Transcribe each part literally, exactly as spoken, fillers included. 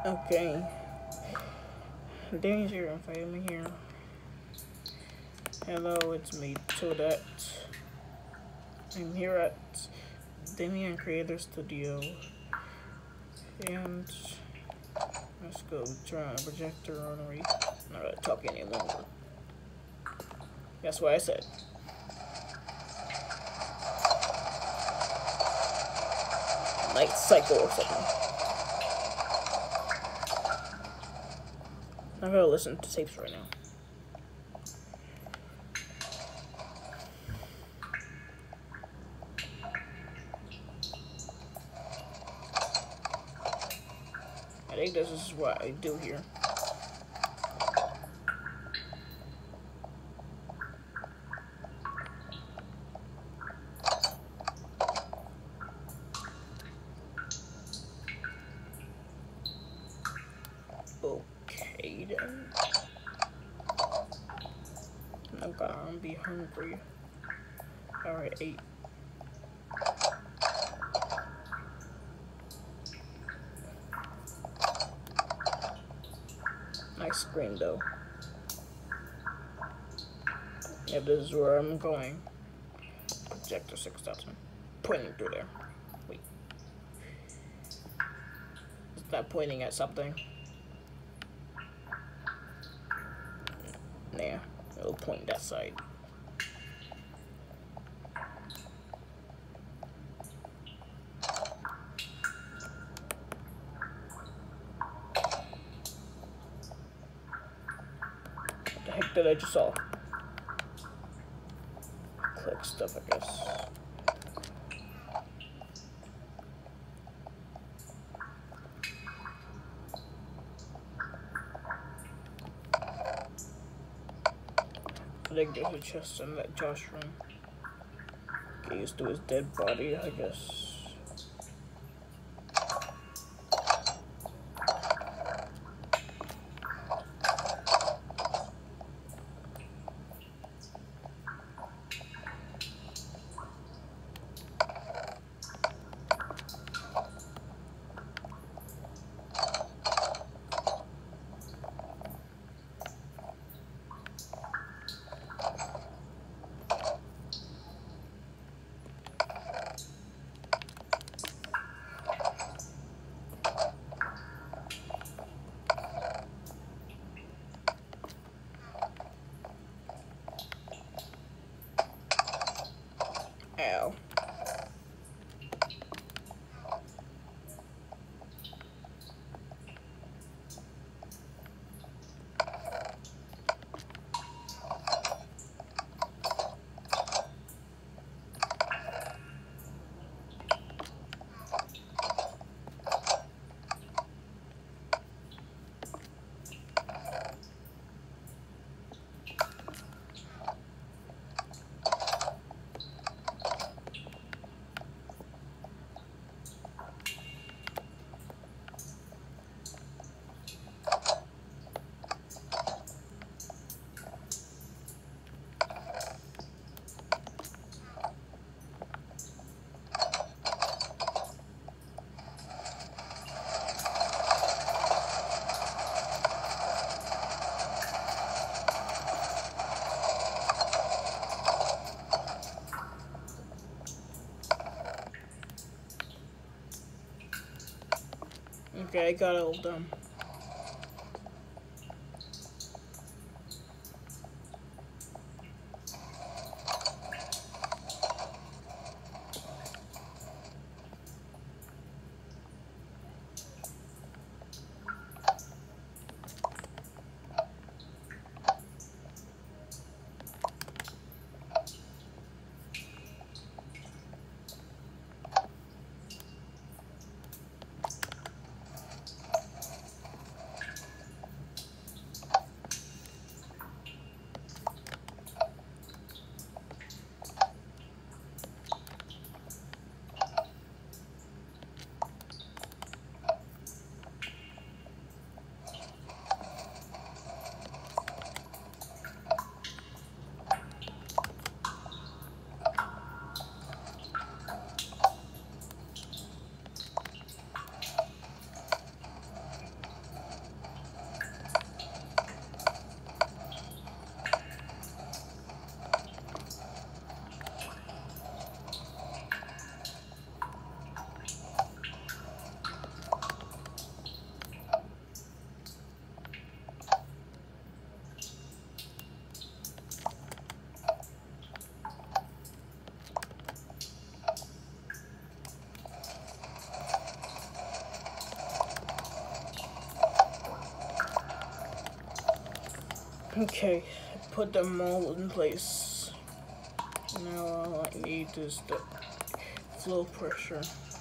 Okay. Damien's here, invite me here. Hello, it's me, Toadette. I'm here at Damien Creator Studio. And let's go turn on the projector on the re not gonna talk any longer. That's what I said. Night cycle or something. I'm gonna listen to tapes right now. I think this is what I do here. Okay then. I'm gonna be hungry. Alright, eight. Nice screen though. Yep, this is where I'm going. Projector six thousand. Pointing through there. Wait. Is that pointing at something? Nah, it'll point that side. What the heck did I just saw? Click stuff, I guess. I think there's a chest in that Josh room. Get used to his dead body, I guess. Ow. Okay, I got all done. Okay, put them all in place. Now all I need is the flow pressure.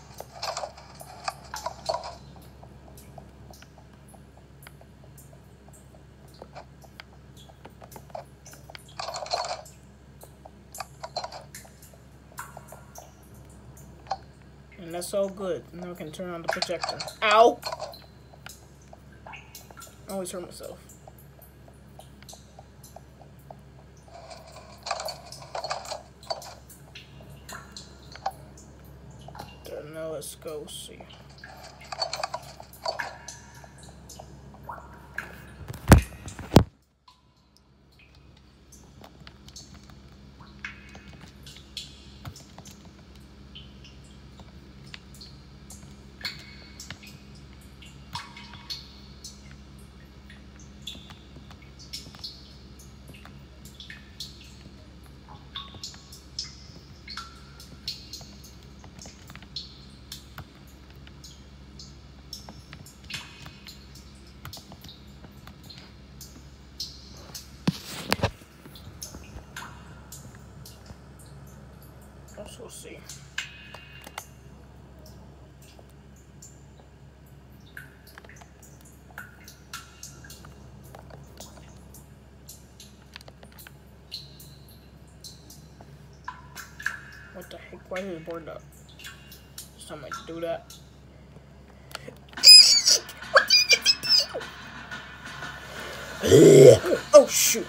And that's all good. Now I can turn on the projector. Ow! I always hurt myself. So now let's go see. Let's go see. What the heck? Why did it board up? Somebody do that. Oh shoot.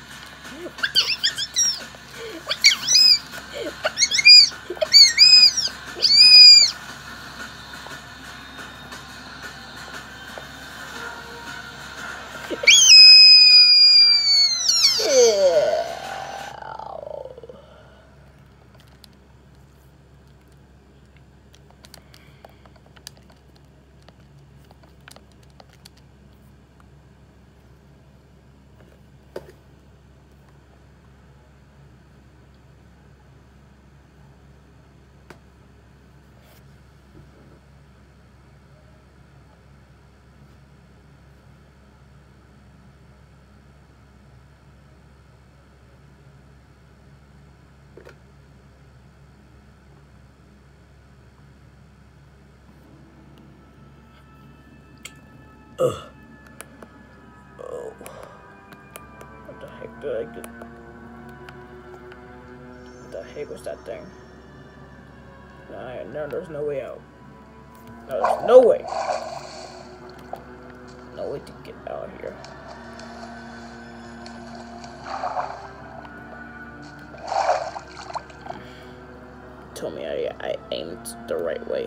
Ugh. Oh. What the heck did I do? What the heck was that thing? Nah, no, there's no way out. No, there's no way. No way to get out of here. Told me I, I aimed the right way.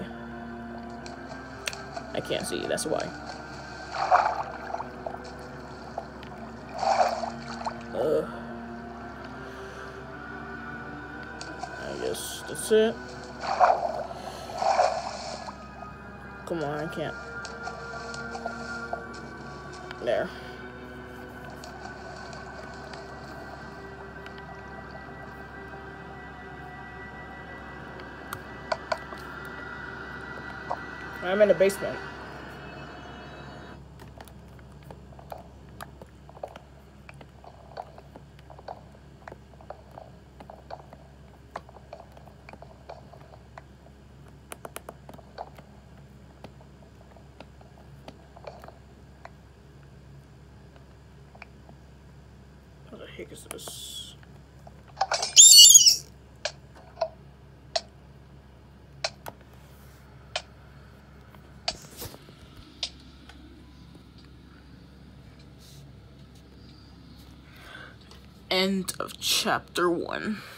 I can't see, that's why. Uh, I guess that's it. Come on, I can't. There. I'm in the basement. What the heck is this? End of chapter one.